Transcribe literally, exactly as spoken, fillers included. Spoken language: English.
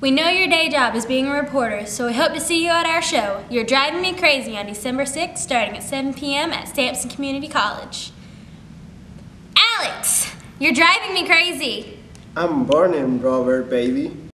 We know your day job is being a reporter, so we hope to see you at our show, You're Driving Me Crazy, on December sixth, starting at seven p m at Sampson Community College. Alex, you're driving me crazy. I'm born in Robert, baby.